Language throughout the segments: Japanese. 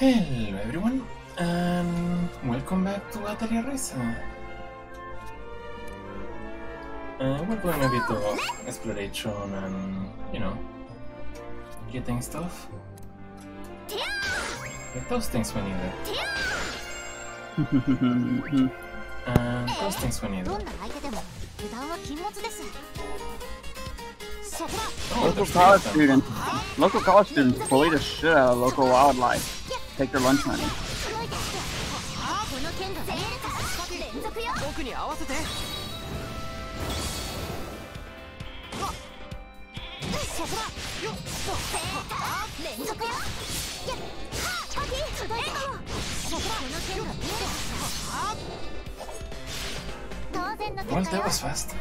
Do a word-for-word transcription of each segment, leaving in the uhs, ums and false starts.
Hello everyone, and welcome back to Atelier Risa. Uh, we're doing a bit of exploration and, you know, getting stuff. Like those things we needed. And those things we needed. Oh, Local college students, local college students bully the shit out of local wildlife. Take their lunch money. Well, that was fast.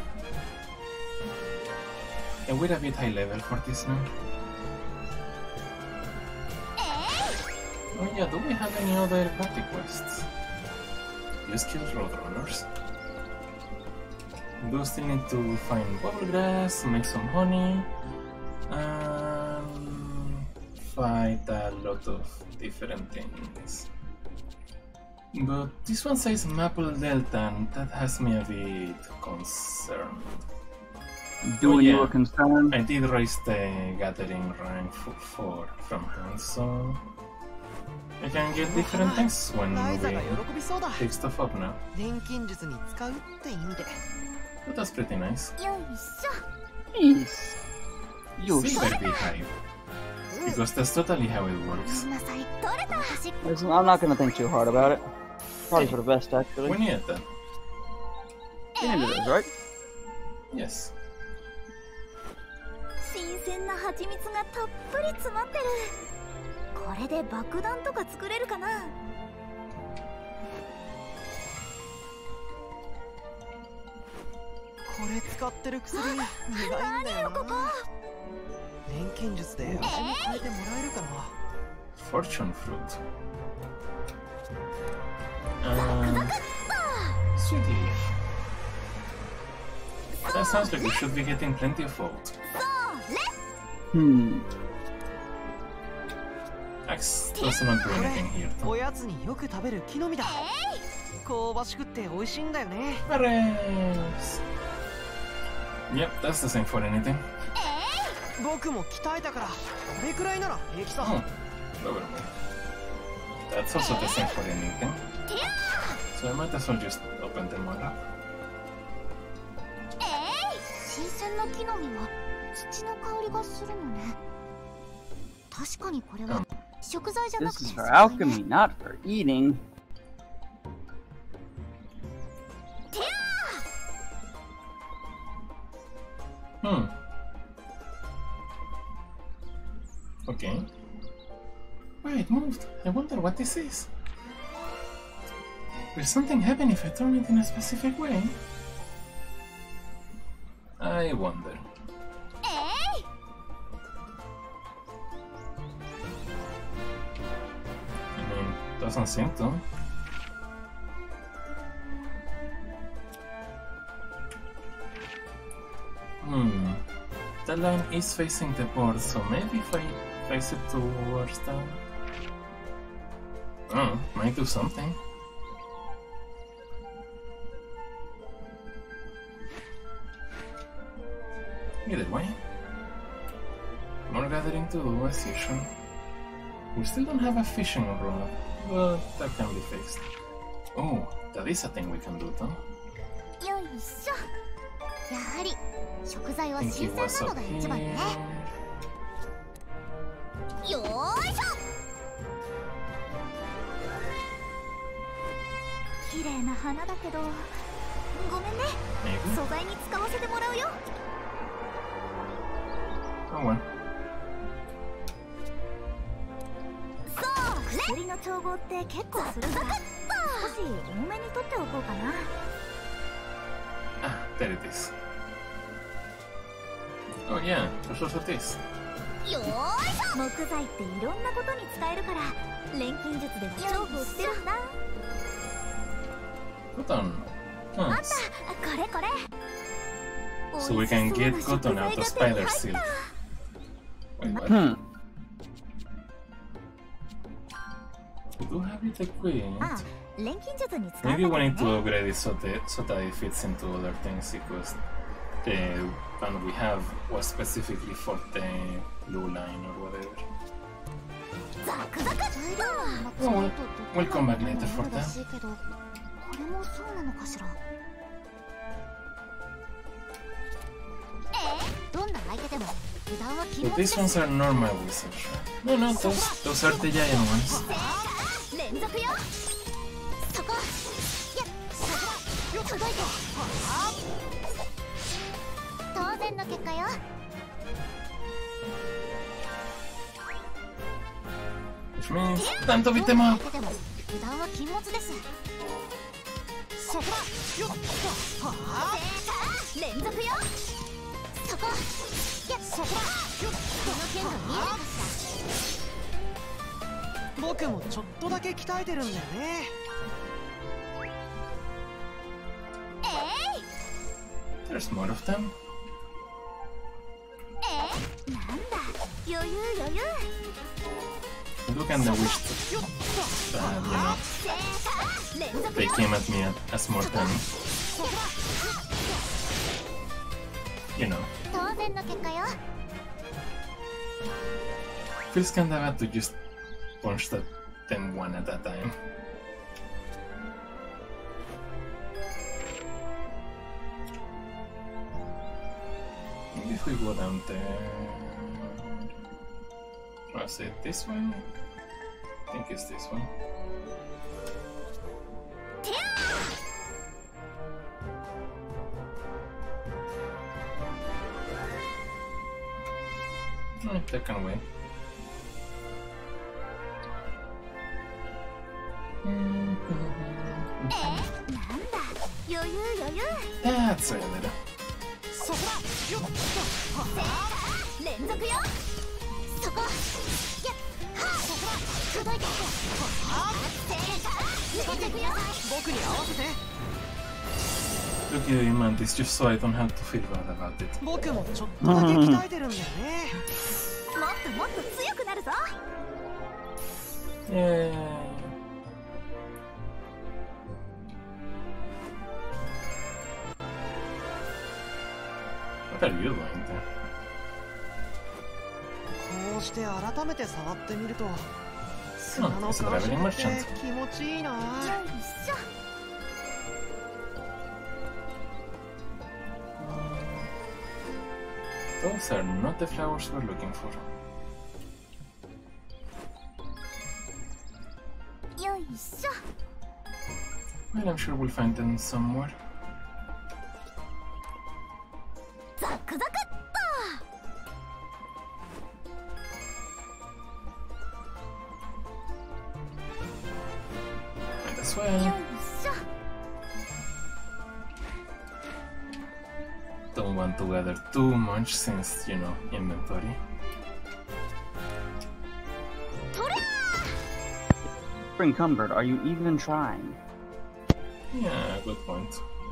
And we're a bit high level for this now. Oh yeah, do we have any other party quests? Use kill roadrunners. Do still need to find bubble grass, make some honey, and fight a lot of different things. But this one says Maple Delta, and that has me a bit concerned. Doing oh, yeah. you a concern? I did raise the gathering rank for four from hand, so I can get different things when we pick stuff up now. But that's pretty nice. Yes. Silver Beehive. Because that's totally how it works. Listen, I'm not gonna think too hard about it. Probably for the best, actually. We need that. You needed it, right? Yes. 新鮮な蜂蜜がたっぷり詰まってる。これで爆弾とか作れるかな。 これ使ってる薬苦いんだよな。錬金術で味に変えてもらえるかな。 Fortune fruit. Um, sweet leaf. That sounds like we should be getting plenty of food. Hmm. Axe does not do anything here. おやつによく食べる木の実だ。香ばしくって美味しいんだよね。 Berries. Yep, that's the same for anything. 僕も鍛えたからこれくらいなら平気さ。 Oh, that's also the same for anything. So I might as well just open them all up. 新鮮な木の実は土の香りがするのね。確かにこれは食材じゃなくて。 This is for alchemy, not for eating. Hmm. Okay. Wait, it moved. I wonder what this is. Will something happen if I turn it in a specific way? I wonder. I mean, doesn't seem to. Hmm. The line is facing the board, so maybe if I face it towards the... Oh, might do something. Either way. More gathering to do as usual. We still don't have a fishing rod, but that can be fixed. Oh, that is a thing we can do though. よいしょ。やはり食材は新鮮なのが一番ね。よーいしょ。綺麗な花だけど、ごめんね。素材に使わせてもらうよ。 Oh well. 薬の調合って結構するんだ。少し多めに取っておこうかな。 Ah, there it is. Oh yeah, there's also this. よーいしょ。木材っていろんなことに使えるから錬金術では重宝してるんだ。 Cotton. あん Huh. た、これこれ。 So we can get cotton out of spider silk. Wait, what? Hmm. We do have it equipped. ああ、錬金術に使う Maybe んだ we け need ど to ね。 upgrade it so that so that it fits into other things because the one we have was specifically for the blue line or whatever. ザクザク材料はまとめると We'll come back later for ら that. しいけど、これもそうなのかしら。ええ、どんな相手でも油断は禁 So 物です。 these ones are normal wizards. No, no, those those are the giant ones. 連続よ。そこ。やっ、そこ。届いて。当然の結果よ。 Which means time to beat them up. でも油断は禁物です。そこ。よっ。はあ。連続よ。そこ。やっ、そこ。よっ。この剣が見えるかしら。 僕もちょっとだけ鍛えてるんだよね。 えい。 There's more of them. えー、なんだ余裕余裕 Look at the wish that, uh, you know, they came at me as more than, you know. 当然の結果よ Feels kinda bad to just punch that them one at a time. Maybe if we go down there... Was it this way? I think it's this one. Oh, that can wait. えー、なんだ余裕余裕 That's a little. そこだよっ連続よそこやっはそこだ届いては連続よ僕に合わせて。 Look at you, man, this just so I don't have to feel bad about it. 僕もちょっとだけ鍛えてるんだよね。 もっともっと強くなるぞ Yay. What are you doing there? こうして改めて触ってみると、砂の it's a 感触 traveling って merchant. 気持ちいいな。 よいしょ Those are not the flowers we're looking for. よいしょ Well, I'm sure we'll find them somewhere. ザクザクっ Might as と well. よいしょ Don't want to gather too much since, you know, inventory. とりゃ Encumbered, are you even trying? Yeah, good point.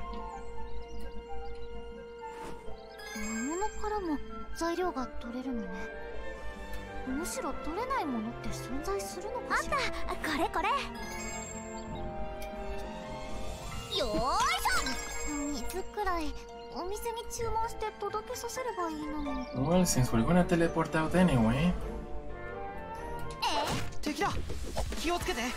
魔物からも材料が取れるのねむしろ取れないものって存在するのかしらあったこれこれよーいしょ水くらいお店に注文して届けさせればいいのに Well, since we're gonna teleport out anyway. 敵だ。気をつけて。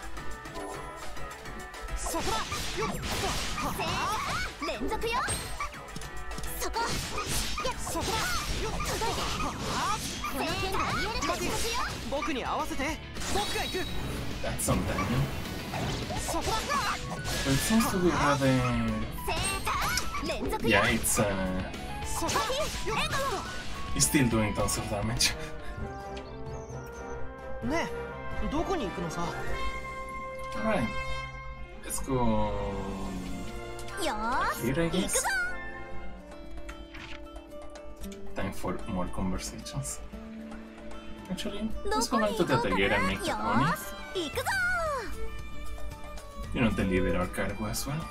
そこだ。よっ。 連続よそこやっそこだよっ届いてこの剣が見えるかしら僕に合わせて。僕が行く。 That's some timing. そこだ。 But it seems to be rather... 連続よ Yeah, it's uh... そこだ。よっ。 it's still doing tons of damage. ねえ、どこに行くのさ。 Alright. Let's go... よーし here, I 行く guess. ぞ Time for more conversations. Actually, ど let's こ go に back 行 to こう the かな Taguera よ and make that money. ーし行くぞ You know, deliver our cargo as well.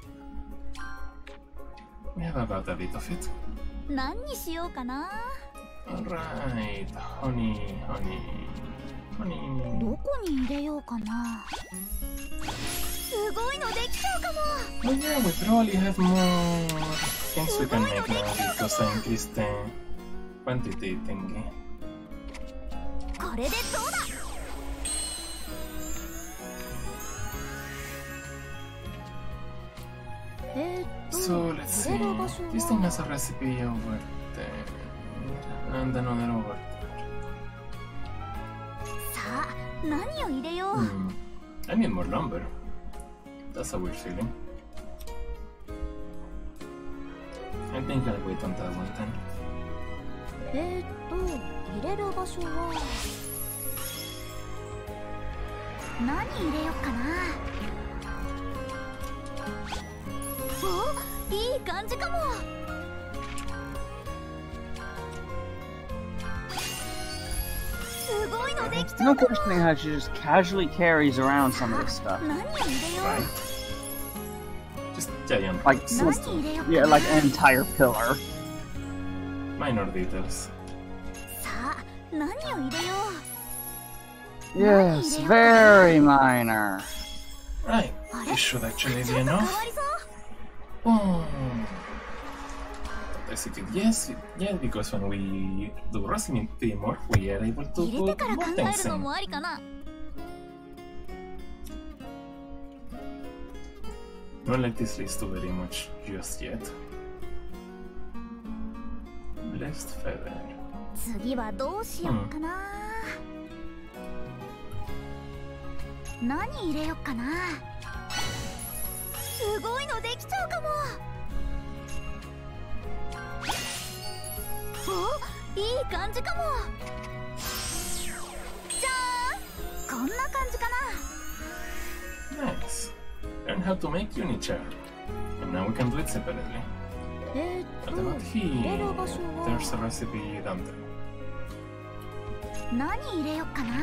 We have about a bit of it. 何にしようかな Alright, honey, honey. Money. どこに入れようかな。すごいのできちゃうかも。 Oh yeah, we probably have more things we can make now because I increased the quantity thingy. これでどうだ。えーっと So let's 入れ see. る場所 This thing は has a recipe over there and another over there. さあ何を入れよう。 Hmm. I need more lumber. That's a weird feeling. I think I'll wait on that one then. えーっと入れる場所は何入れよっかな。お、いい感じかも。すごいのできちゃ No うかも。 questioning how she just casually carries around some of this stuff. 何を入れよ Right? う。 Just giant Like, Nani some- ireo ka yeah, na? like an entire pillar. minor details. さあ何を入れよ Yes, very minor. Right. う。あ This れ should ち actually ょ be っと変わ enough. りそう。 Oh. Basically, yes, yeah, because when we do recipe more, we are able to 入れて put から more 考え things るの in. もありかな。 Don't let this list too very much just yet. Blessed feather. 次はどうしようかな。何入れよっかな。すごいのできちゃうかも。お、いい感じかも。じゃーん、こんな感じかな。 Nice. Learn how to make unichar. And now we can do it separately. えーっ But と about 入れ here, る場所 there's a は recipe down there. 何入れよっかな。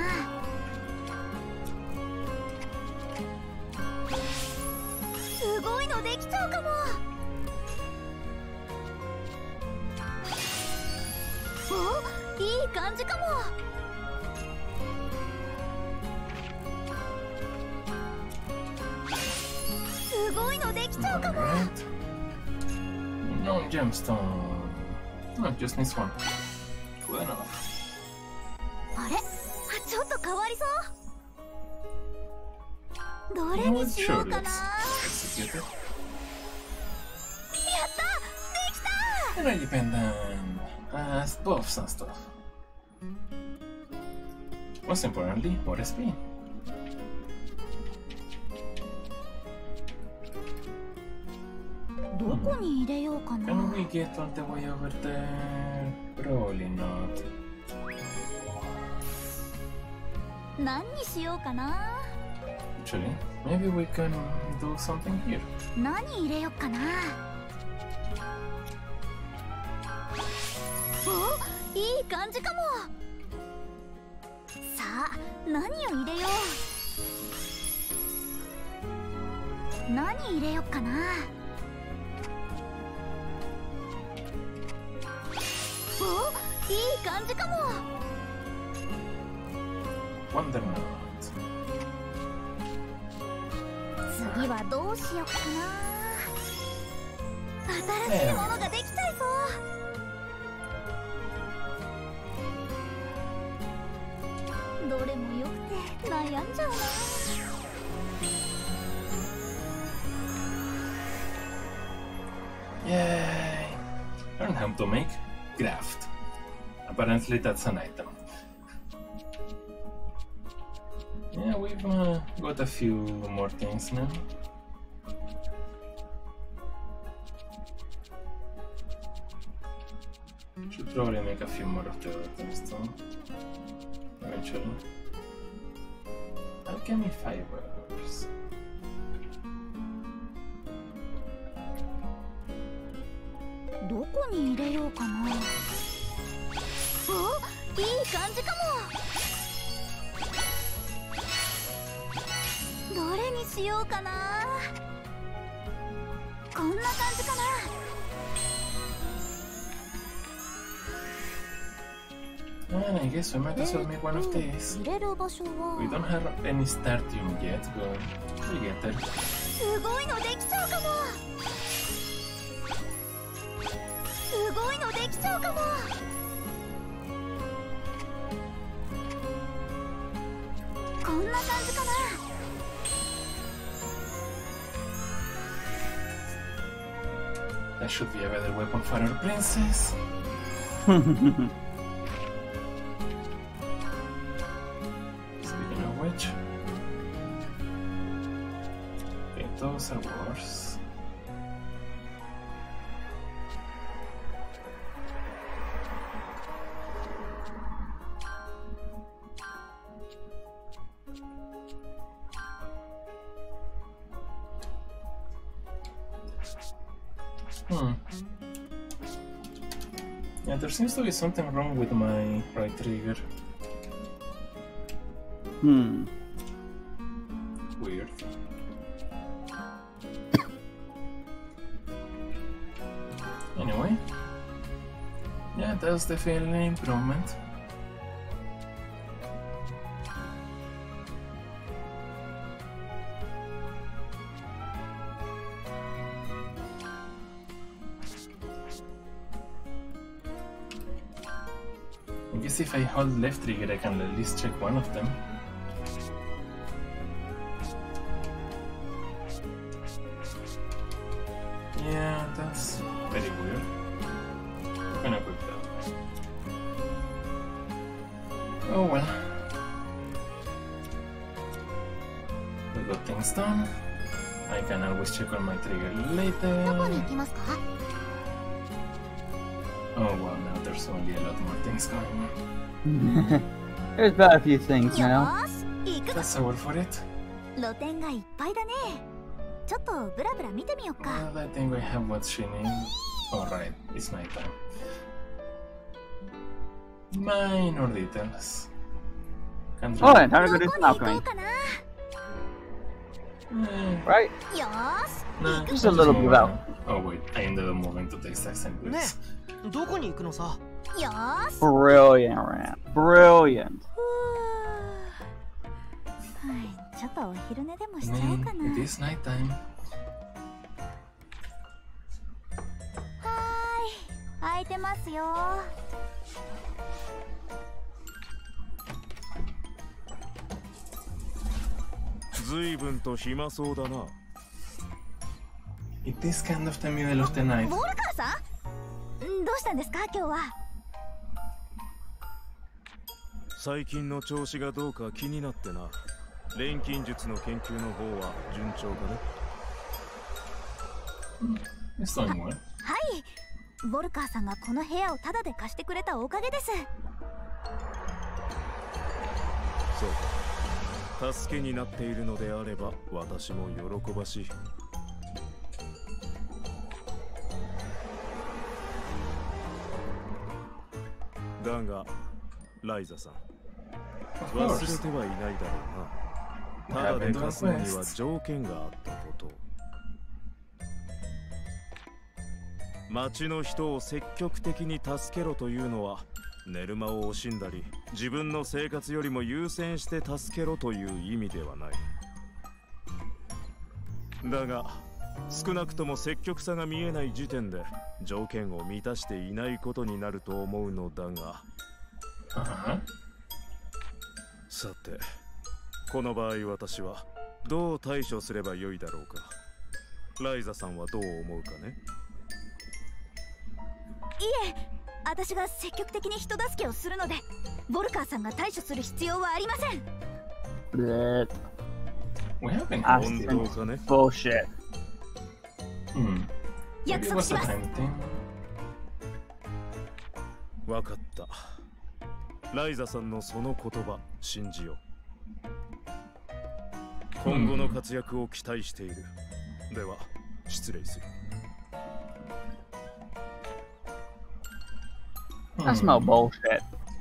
すごいのできちゃうかも。お、いい感じかも。すごいのできちゃうかも。 Alright. No gemstone. No, just needs one. Good enough. あれ、あ、ちょっと変わりそう。どれ You know に what? しよ Sure, うか let's な。 execute it. やったできた。 And I depend on uh, buffs and stuff. Most importantly, more S P. どこに入れようかな。 Can we get all the way over there? Probably not. 何にしようかな。 Actually, maybe we can do something here. 何入れよっかな。お、いい感じかも。さあ何を入れよう。何入れよっかな。お、いい感じかも。 Wonder Nut. 次はどうしよっかな。新しいものができちゃいそう。どれもよくて悩んじゃうな。 Yay! Learn how to make graft. Apparently that's an item. Yeah, we've uh, got a few more things now. Should probably make a few more of the other things too. Eventually. Alchemy fibers. どこに入れようかな。お、いい感じかも。どれにしようかな。こんな感じかな。 Uh, Man, I guess we might as well make one of these. 入れる場所 We は don't have any startium yet, but we'll get there. すごいのできそうかも。すごいのできそうかも。こんな感じかな。 That should be a better weapon for our princess. Speaking of which, okay, those are worse. Hmm. Yeah, there seems to be something wrong with my right trigger. Hmm. Weird. Anyway. Yeah, that's definitely an improvement. I guess if I hold left trigger I can at least check one of them. Yeah, that's very weird. I'm gonna equip that. Oh well. We got things done. I can always check on my trigger どこに later. 行きますか？ Oh well, now there's only a lot more things going on. There's about a few things よ now. ーし、行くぞ。 That's a word for it. 露店がいっぱいだね。ちょっとブラブラ見てみよっか。 Well, I think we have what she needs. Alright, it's night time. Minor details. Can't Oh, really- and time to go ど do こ some に行こ alchemy. うかな。 Eh, Right? よーし、 nah, 行く just Just a little move bit out. on. Oh wait, I ended up moving to the exact same ね place. え、どこに行くのさ。 よーし。 Brilliant, Ram. Brilliant. ふぅはい、ちょっとお昼寝でもしちゃおう Man, かな。 it is night time. はーい、空いてますよ。 ずいぶんと暇そうだな。 It is kind of the middle of the night. ボルカーさん、どうしたんですか今日は。 最近の調子がどうか気になってな。錬金術の研究の方は順調かね。 It's going well. はい、ボルカーさんがこの部屋をタダで貸してくれたおかげです。 そうか。助けになっているのであれば私も喜ばしい。だがライザさん、 Of 忘 course. れてはいないだろうな。ただで貸すのには条件があったこと。町の人を積極的に助けろというのは寝る間を惜しんだり自分の生活よりも優先して助けろという意味ではない。だが少なくとも積極さが見えない時点で条件を満たしていないことになると思うのだが、 Uh-huh. さてこの場合私はどう対処すればよいだろうか。ライザさんはどう思うかね。 いえ、私が積極的に人助けをするので、ボルカーさんが対処する必要はありません。 Bleh. We have been Ah, 本 hosting. 当かね。 Bullshit. Hmm. 約 Maybe it 束 was し a ます。 time thing. わかった。ライザさんのその言葉信じよう。今後の活躍を期待している。では失礼する。 I smell bullshit.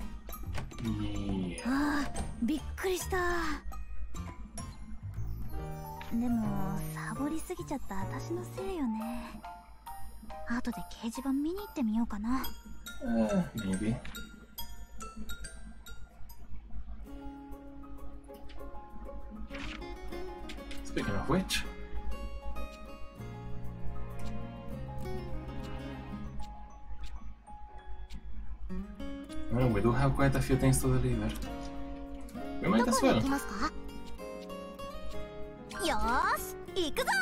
Yeah. ああ、びっくりした。でもサボりすぎちゃった私のせいよね。後で掲示板見に行ってみようかな。 Uh, maybe. Speaking of which, well, we do have quite a few things to deliver. We might ど as こに well. 行きますか？よーし、行くぞ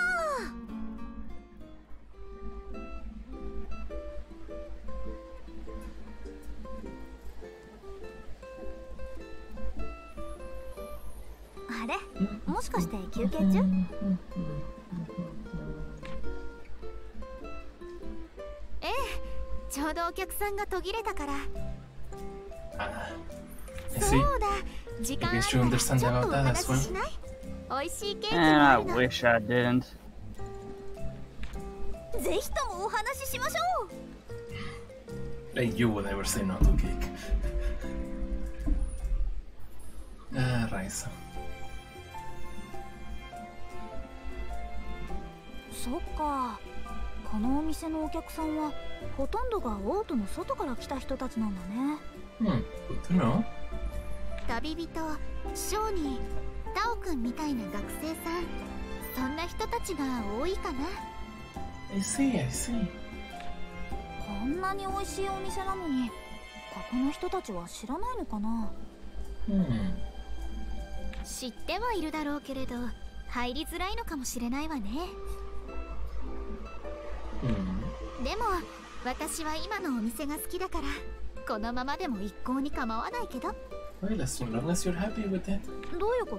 ー。あれ、もしかして休憩中？ええ、ちょうどお客さんが途切れたから。 Ah, I そ see. うだ、時間あ I る guess か you ら understand ちょっと about お that 話 as well. ししない？おいしいケーキ And も I あるの。 wish I didn't. ぜひともお話ししましょう。 Like you would ever say no to cake. Ah, Raisa. そっか。このお店のお客さんはほとんどがオートの外から来た人たちなんだね。 Hmm, good to know. 旅人、商人、タオくんみたいな学生さん、そんな人たちが多いかな。 I see, I see. こんなに美味しいお店なのに、ここの人たちは知らないのかな。 Hmm. 知ってはいるだろうけれど、入りづらいのかもしれないわね。 Hmm. でも私は今のお店が好きだから、このままでも一向に構わないけど。 Well, as long as you're happy with it. どういうこと？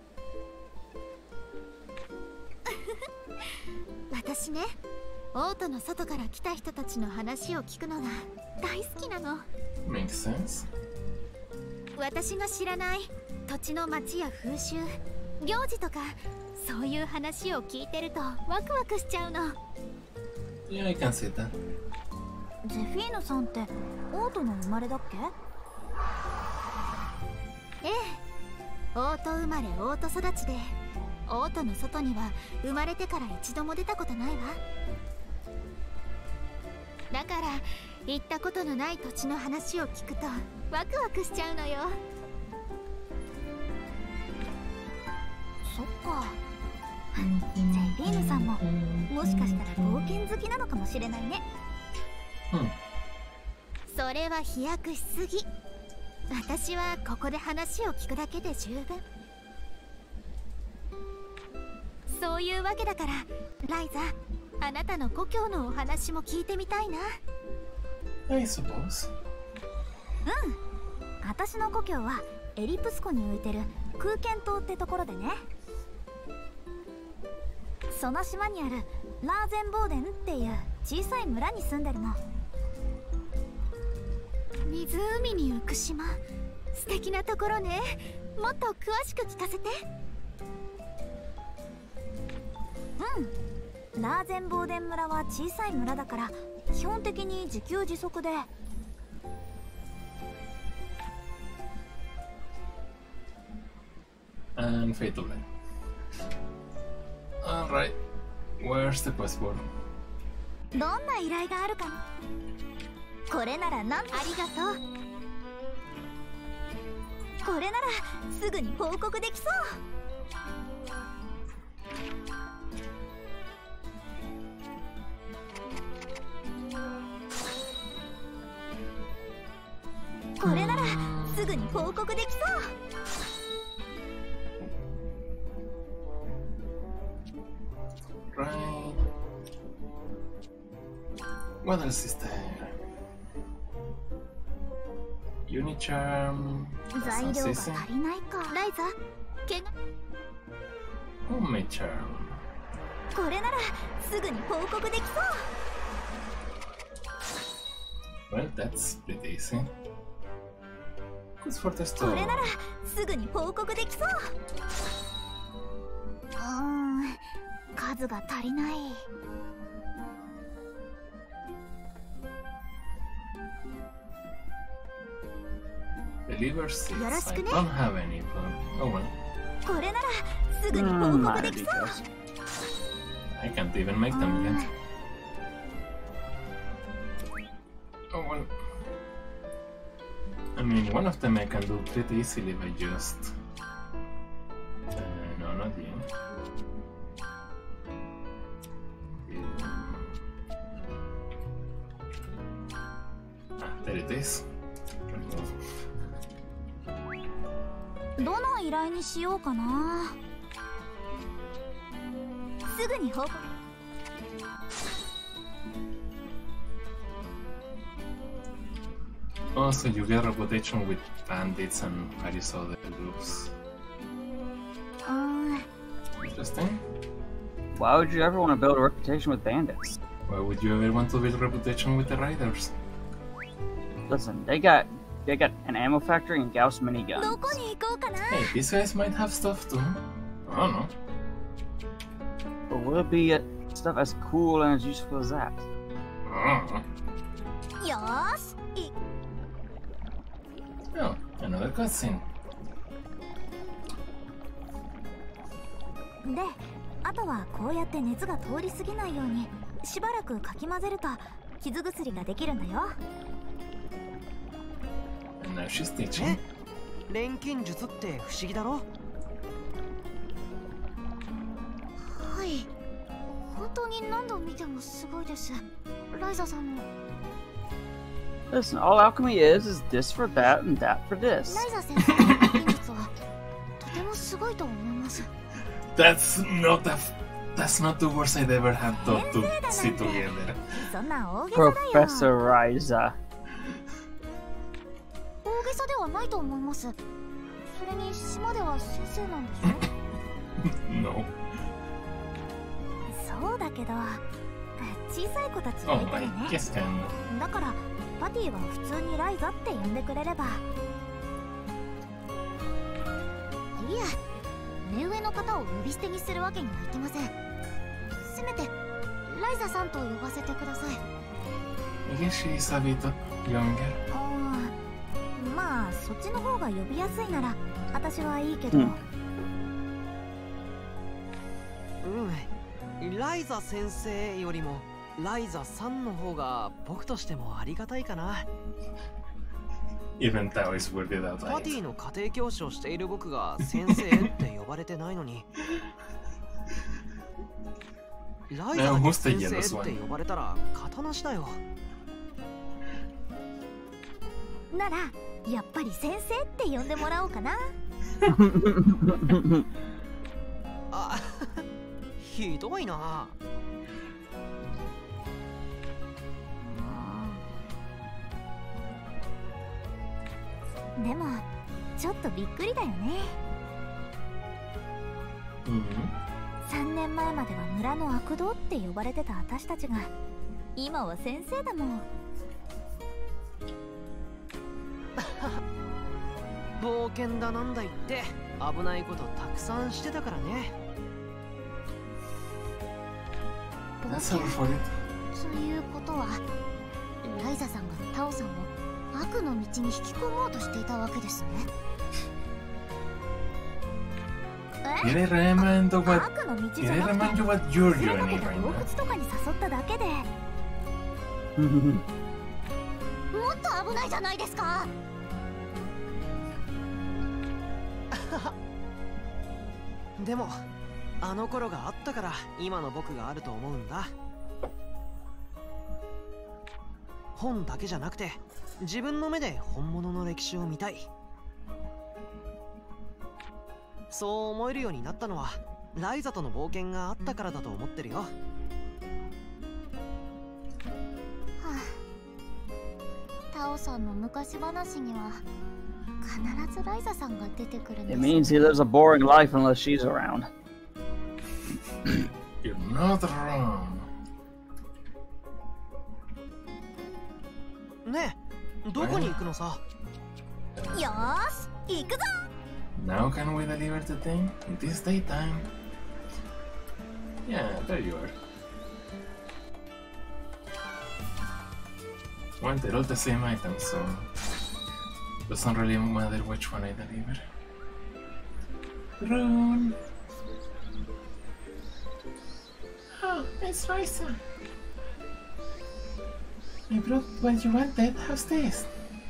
私ね、オートの外から来た人たちの話を聞くのが大好きなの。 Makes sense. 私が知らない土地の町や風習、行事とか、そういう話を聞いてるとワクワクしちゃうの。 Yeah, I can see that. ゼフィーヌさんってオートの生まれだっけ？ええ、オート生まれオート育ちで、オートの外には生まれてから一度も出たことないわ。だから行ったことのない土地の話を聞くとワクワクしちゃうのよ。そっか。ゼフィーヌさんももしかしたら冒険好きなのかもしれないね。 Hmm. それは飛躍しすぎ。私はここで話を聞くだけで十分。そういうわけだから、ライザ、あなたの故郷のお話も聞いてみたいな。 I suppose. うん、私の故郷はエリプス湖に浮いてる空間島ってところでね。その島にあるラーゼンボーデンっていう小さい村に住んでるの。湖に浮く島、素敵なところね。もっと詳しく聞かせて。うん、ラーゼンボーデン村は小さい村だから基本的に自給自足で。 And fatal line. Alright, where's the quest board? どんな依頼があるかな。これならなんありがとう。これならすぐに報告できそう。これならすぐに報告できそう。 Right. What else is there? Unicharm. 材料が Assassin. 足りないか。ライザ、怪我。 Homemade charm. これならすぐに報告できそう。 Well, that's pretty easy. Who's for the こ store? れならすぐに報告できそう。うーん、数が足りない。 Deliver seeds. よろし I くね。 don't have any, but oh well. これならすぐに報 Mm, 告 my できそう。 details. I can't even make them yet. Oh well. I mean, one of them I can do pretty easily by just... Uh, no, not you. place. どの依頼にしようかな。すぐに報告。 Oh, so you get a reputation with bandits and I just saw the groups. うーん Interesting. Why would you ever want to build a reputation with bandits? Why would you ever want to build a reputation with the riders? Listen, they got they got an ammo factory and Gauss ど miniguns. こに行こうかな。 Hey, these guys might have stuff too. I don't know. But will it be uh, stuff as cool and as useful as that? I don't know. よーしい Oh, another cutscene. で、あとはこうやって熱が通り過ぎないようにしばらくかき混ぜると傷薬ができるんだよ。 And now she's teaching. え、錬金術って不思議だろ。 はい、本当に何度見てもすごいです。ライザさんの Listen, all alchemy is is this for that and that for ラ this. イザ先生の錬金術はとてもすごいと思います。 That's not a. F- that's not the worst I'd ever had thought to see together. そんな大げさだよ。 Professor Ryza. 大げさではないと思います。それに島では先生なんでしょ。 No. そうだけど小さい子たちが Oh, いた I らね。 guess kind of. だからパティは普通にライザって呼んでくれれば。いえ、目上の方を呼び捨てにするわけにはいきません。せめてライザさんと呼ばせてください。 I guess she's a bit younger. うん、まあそっちの方が呼びやすいなら私はいいけど。 うんうん、ライザ先生よりもライザさんの方が僕としてもありがたいかな。 Even Tao is weirded out パ by テ it. ィの家庭教師をしている僕が先生って呼ばれてないのにライザに先生って呼ばれたら肩なしだよ。 ならやっぱり先生って呼んでもらおうかな。 あ、ひどいな。 でもちょっとびっくりだよね。 Mm-hmm. さんねんまえまでは村の悪童って呼ばれてた私たちが今は先生だもん。 冒険だなんだ言って危ないことたくさんしてたからね。 冒 That's 険 all for it. ということはライザさんがタオさんを悪の道に引き込もうとしていたわけですね。 Did I remind you what? 悪の道 Did じゃ I なく remind て you what you're 連れか doing けた right 洞 now? 窟とかに誘っただけでもっと危ないじゃないですか。 でもあの頃があったから今の僕があると思うんだ。本だけじゃなくて自分の目で本物の歴史を見たい。そう思えるようになったのはライザとの冒険があったからだと思ってるよ。 はあ、タオさんの昔話には必ずライザさんが出てくるんで It す。 means he lives a boring life unless she's around. You're not wrong. ねえ、どこに行くのさ。 よーし行くぞ。 Now can we deliver the thing? It is daytime. Yeah, there you are. Well, they're all the same item, so doesn't really matter which one I deliver. Rune! Oh, it's Ryza. I brought what you wanted. How's this?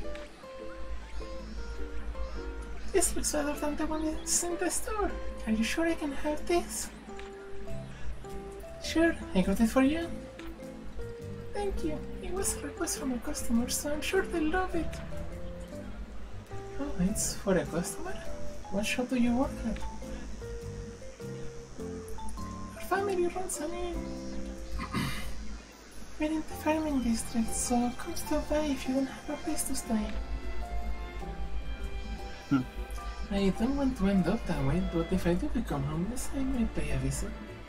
This looks better than the one that's in the store. Are you sure I can have this? Sure, I got it for you. Thank you. You It was a request from a customer, so I'm sure they'll love it. Oh, it's for a customer? What shop do you work at? Our family runs an inn. We're in the farming district, so come stop by if you don't have a place to stay. Hmm. I don't want to end up that way, but if I do become homeless, I may pay a visit.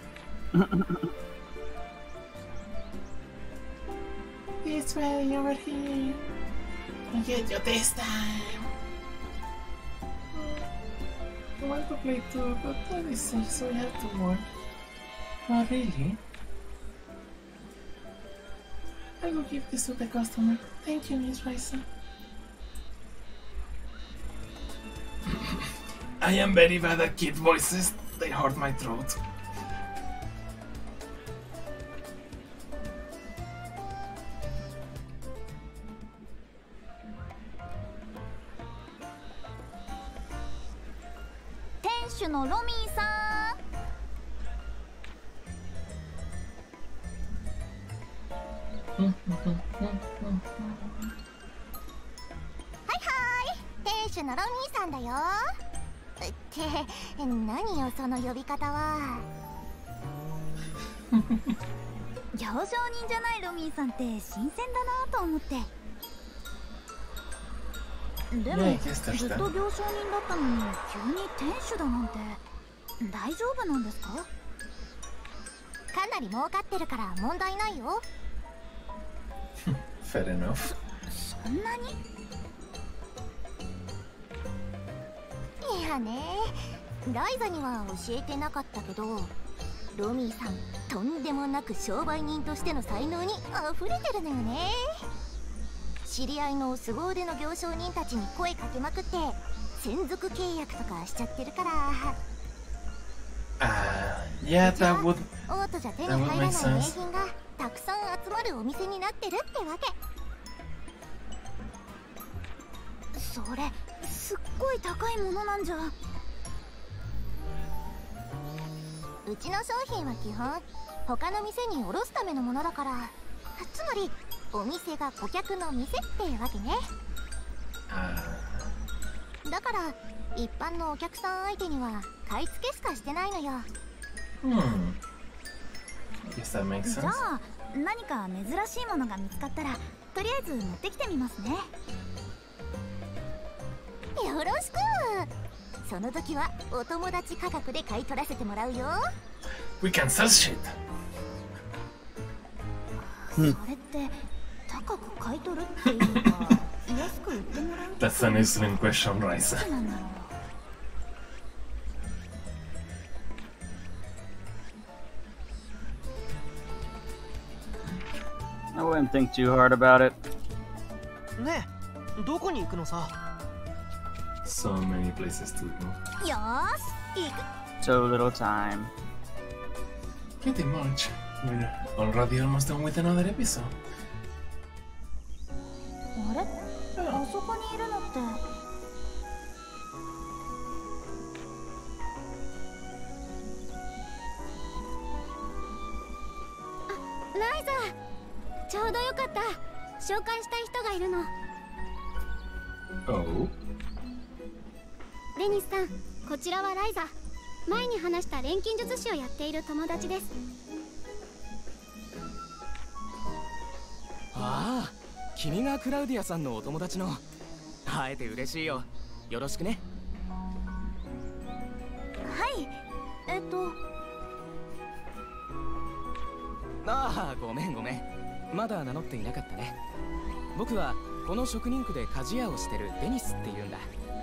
This way, over here. Get your this time. I want to play too, but that is safe, so we have to work. Oh, really? I will give this to the customer. Thank you, Miss Raisa. I am very bad at kid voices. They hurt my throat. Tensu no Romi-san.はいはい、店主のロミーさんだよ。って何よその呼び方は。行商人じゃないロミーさんって新鮮だなと思って。でもずっと行商人だったのに急に店主だなんて大丈夫なんですか？かなり儲かってるから問題ないよ。 Fair enough. そんなに？いやね、ライザには教えてなかったけど、ロミーさんとんでもなく商売人としての才能に溢れてるのよね。知り合いの凄腕の行商人たちに声かけまくって専属契約とかしちゃってるから。 Ah, yeah, that would. オートじゃ手に入らない名品がたくさん集まるお店になってるってわけ。それすっごい高いものなんじゃ。うちの商品は基本他の店に卸すためのものだから、つまりお店が顧客の店ってわけね。だから一般のお客さん相手には買い付けしかしてないのよ。 Hmm. Guess that makes sense. じゃあ何か珍しいものが見つかったらとりあえず持ってきてみますね。よろしく。その時はお友達価格で買い取らせてもらうよ。 We can sell shit. それって高く買い取るっていうか安く売ってもらう？ That's an excellent question, Raisa. どうなんだろう。 I wouldn't think too hard about it. ねえ、どこに行くのさ？ So many places to go. よーし、行く。 So little time. Pretty much. We're already almost done with another episode. あれ？あそこにいるのって。あ、ライザ。ちょうどよかった。紹介したい人がいるの。 Oh? デニスさん、こちらはライザ。前に話した錬金術師をやっている友達です。 ああ、君がクラウディアさんのお友達の。会えて嬉しいよ。よろしくね。 はい、えっと。 ああ、ごめんごめん。まだ名乗っていなかったね。僕はこの職人区で鍛冶屋をしてるデニスっていうんだ。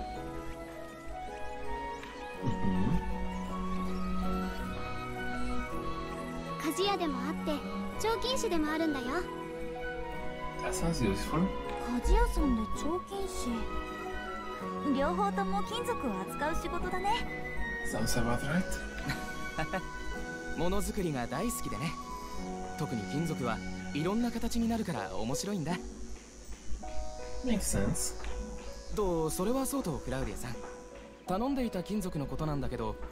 鍛冶屋でもあって彫金師でもあるんだよ。 That sounds useful. 鍛冶屋さんで彫金師。両方とも金属を扱う仕事だね。 Sounds about right. ものづくりが大好きでね。特に金属はいろんな形になるから面白いんだ。 Makes sense. と、それはそうとクラウディアさん。頼んでいた金属のことなんだけど。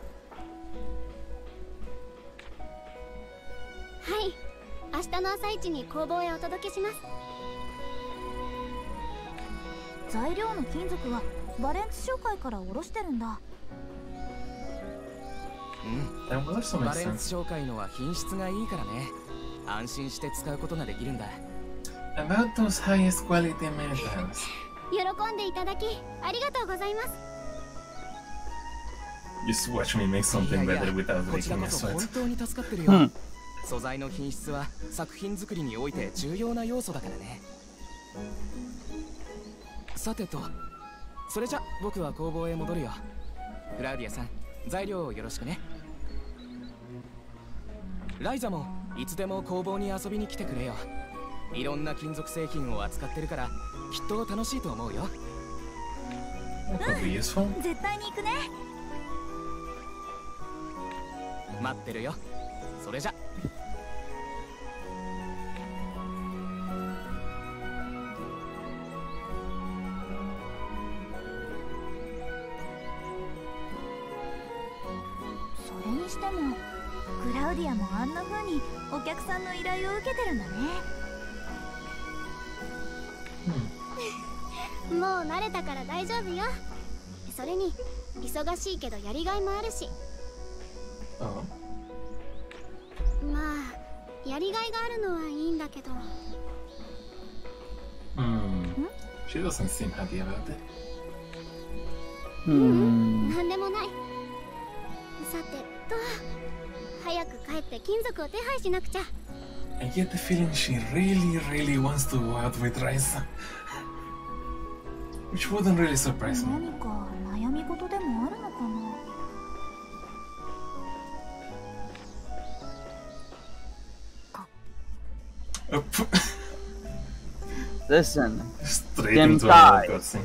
はい、明日の朝一に工房へお届けします。 材料の金属はバレンツ商会から卸してるんだ。 うん That would also バ make レンツ sense. 商会のは品質がいいからね。安心して使うことができるんだ。 About those highest quality metals. 喜んでいただきありがとうございます。 Just watch me make い something やいや better without こちら making こ me そ sweat. 本当に助かってるよ。 うん素材の品質は作品作りにおいて重要な要素だからね。さてと、それじゃ僕は工房へ戻るよ。クラウディアさん、材料をよろしくね。ライザもいつでも工房に遊びに来てくれよ。いろんな金属製品を扱ってるからきっと楽しいと思うよ。 That could be useful. 絶対に行くね。 待ってるよ。それじゃ。 それにしてもクラウディアもあんな風にお客さんの依頼を受けてるんだね。 Hmm. もう慣れたから大丈夫よ。それに忙しいけどやりがいもあるし。 Oh. まあやりがいがあるのはいいんだけど。 Hmm. She doesn't seem happy about it. ううん、 Hmm. なんでもない。さてと、早く帰って金属を手配しなくちゃ。 I get the feeling she really, really wants to go out with Raisa. Which wouldn't really surprise me. 何か悩み事でもあるのかな。 Up. Listen, Straight Them into a thighs. cutscene.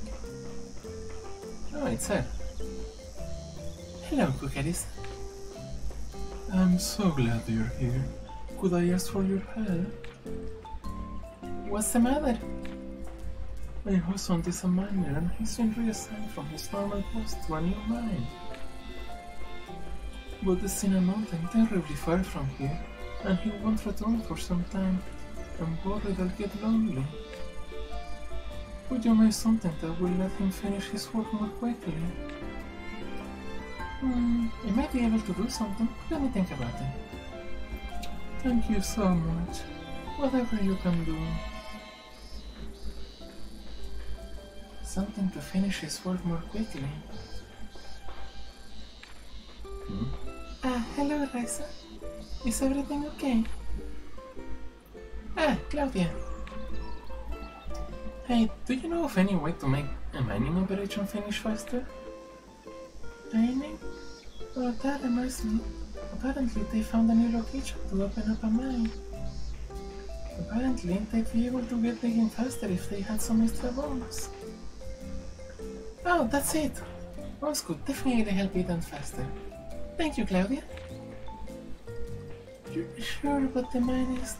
Oh, it's her. Hello, Cucaris. I'm so glad you're here. Could I ask for your help? What's the matter? My husband is a miner and he's been reassigned from his normal post to a new mine. But the Sinna Mountain terribly far from here, and he won't return for some time. I'm worried I'll get lonely. Would you make something that will let him finish his work more quickly? Hmm, I might be able to do something. Let me think about it. Thank you so much. Whatever you can do. Something to finish his work more quickly. Hmm? Ah, hello, Raisa. Is everything okay? Ah, Claudia. Hey, do you know of any way to make a mining operation finish faster? Mining? Oh, that reminds me. Apparently they found a new location to open up a mine. Apparently they'd be able to get digging faster if they had some extra bones. Oh, that's it. Bones could definitely help it done faster. Thank you, Claudia. You're sure about the mine is...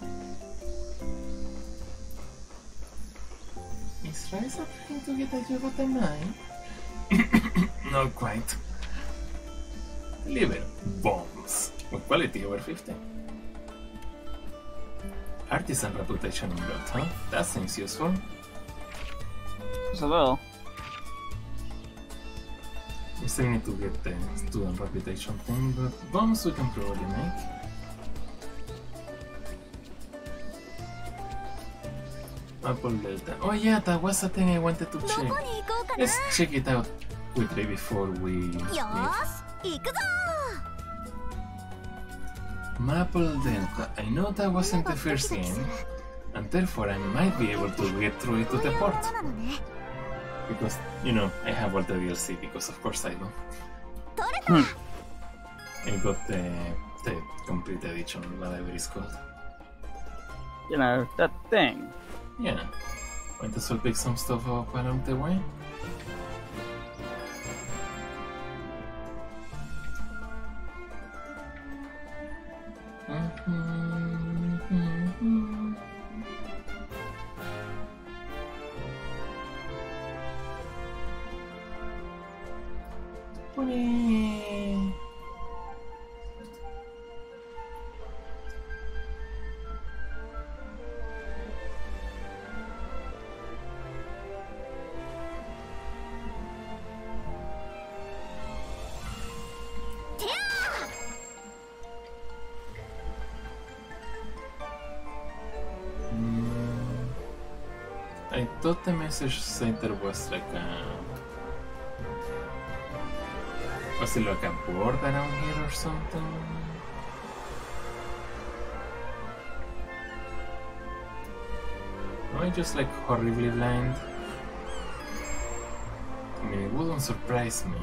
Is Raisa trying to get a job at the mine? Not quite. Deliver bombs with quality over fifty. Artisan reputation unlocked, huh? That seems useful. Just a little. We still need to get the student reputation thing, but bombs we can probably make. Apple Delta. Oh yeah, that was a thing I wanted to ど check. こに行こうかな。 Let's check it out quickly before we よ leave. ーし、行くぞ Maple Delta. I know that wasn't the first game, and therefore I might be able to get through it to ー。 the こういうも port. のなのね。 Because, you know, I have all the D L C, because of course I do. 取れた。 I got the, the complete edition, whatever it's called. You know, that thing. Yeah. Might as well pick some stuff up along the way. Hooray! thought the message said there was like a... Was it like a board around here or something? Am I just like horribly blind? I mean, it wouldn't surprise me.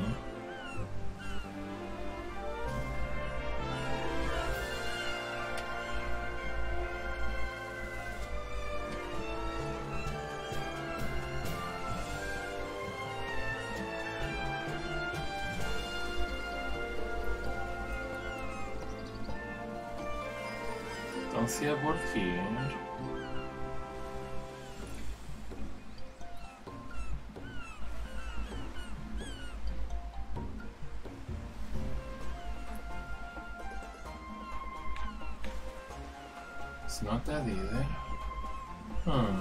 Don't see a board here. It's not that either. Hmm.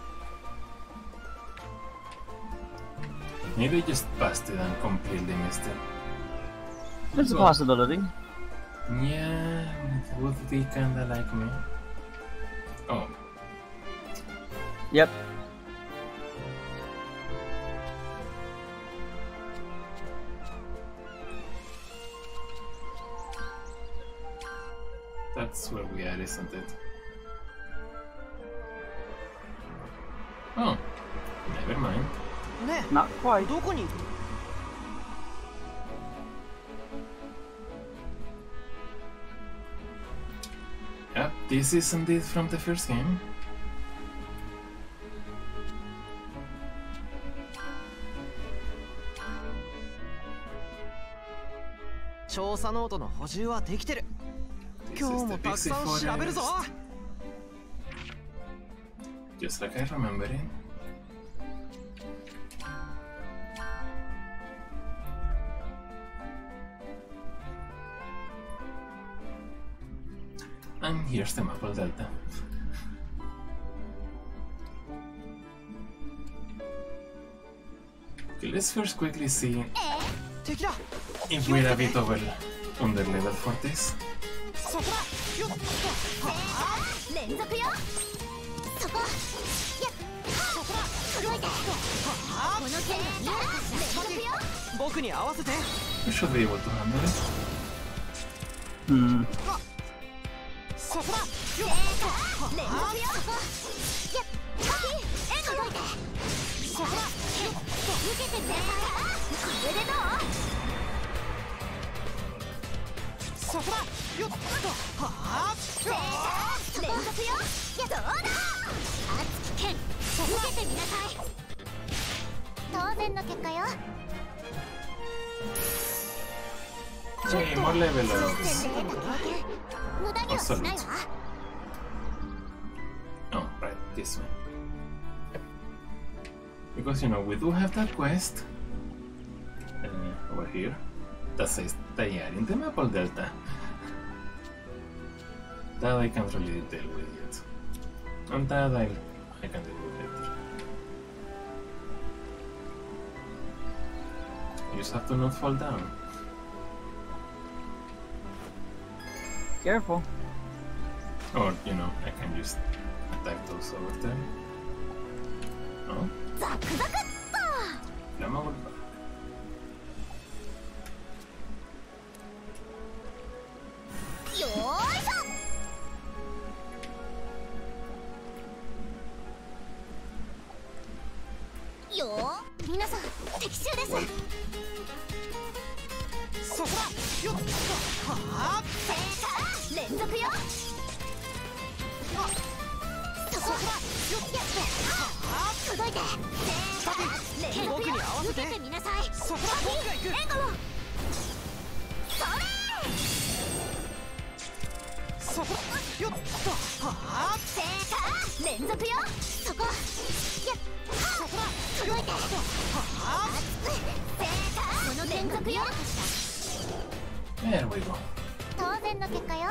Maybe I just passed it and completely missed it. There's a Well, possibility. yeah, it would be kinda like me. Oh, Yep. that's where we are, isn't it? Oh, never mind. ね Not え quite. どこに行くの Yep, this is indeed from the first game. 調査ノートの補充はできてる This 今 is 日 the もたく Pixie さん調べるぞ Forest. Just like I remember it. And here's the Maple Delta. Okay, let's first quickly see 敵だ if we're a bit over under level for this. そこだよっとはあ連続よそこやっそこだ動いてはこの剣が見えるかしら連続よあ僕に合わせて We should be able to handle it. Hmm. そこだよっと連は続よそこやっえ動いてそこだよっ受けてくださいこれでどうそこだよっとはあ連続よやどうだ熱き剣受けてみなさい当然の結果よ Okay, more level ups. 戦で得た経験無駄にはしないわ Oh, right, this one. Because, you know, we do have that quest uh, over here that says they are in the Maple Delta. That I can't really deal with yet. And that I, I can deal with later. You just have to not fall down. Careful. Or, you know, I can just attack those over there. Oh, ザクザクっ flammable back. とよーいしょよー皆さん敵襲です Well, そこだよっとはあ連続よそこそこだよっとはあ届いて連続よ僕に合わせて受けてみなさいそこだ僕が行く援護をそれそこだよっとはあ連続よそこやっそこだ届いてはあこの連続よ there we go. 当然の結果よ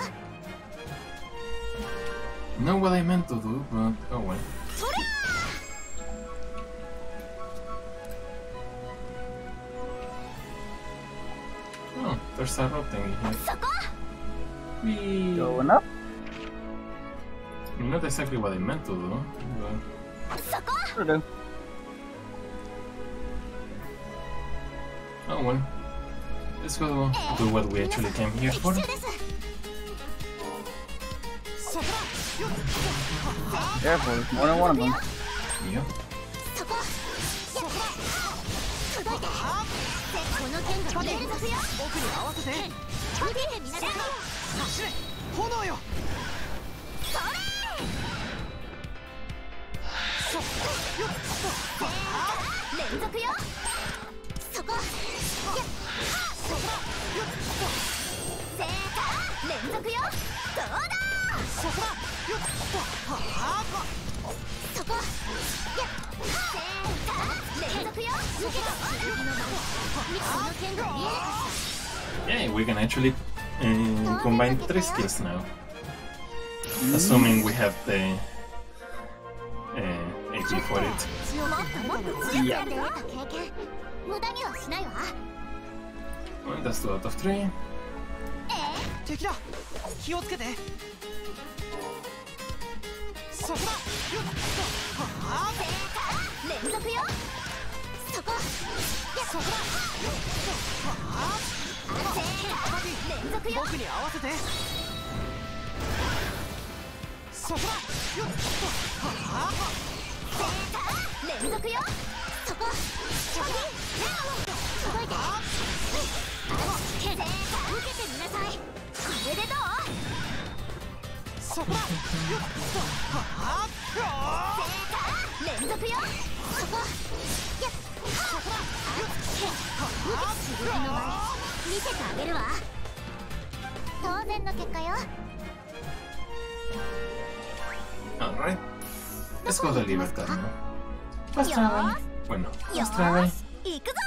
Know what I meant to do, but oh well. それ Oh, there's a rope thingy here. そこ Whee! Going up. Not exactly what I meant to do, but Sure do. Oh well. Let's go do what we actually came here for. Careful, there's more than one of them. Yep. この剣が連続よ。 僕に合わせて。 見てみなさい。 走れ炎よ。 それ。連続よ。そこ。そこ。正解。連続よ。どうだ。そこ。そこ。連続よ。 Yeah, we can actually uh, combine three skills now. Assuming we have the uh, A P for it. 強くやって得た経験無駄にはしないわ。 Well, that's two out of three. 敵だ。気をつけて。そこだ。 連続よ。そこ。そこだ。連続よ。 僕に合わせて。そこだ。 連続よ。そこ。届いて。受けてみなさい。これでどう？ そこだ。 連続よ。そこ。そこだ。刺激の前見せてあげるわ。当然の結果よ。 Alright. Let's go to Libertad now. Fast travel. Bueno, fast travel. 行くぞ。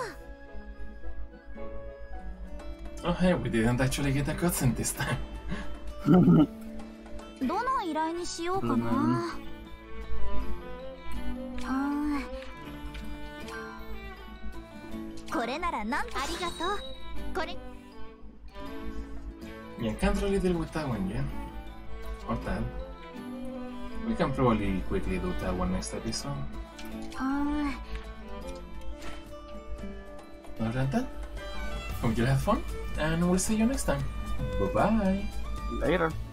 Oh hey, we didn't actually get a cutscene this time. どの依頼にしようかな。これならなんありがとう。これ Yeah, can't really deal with that one yet. Or that. We can probably quickly do that one next episode. Alright then. Hope you had fun, and we'll see you next time. Bye bye. Later.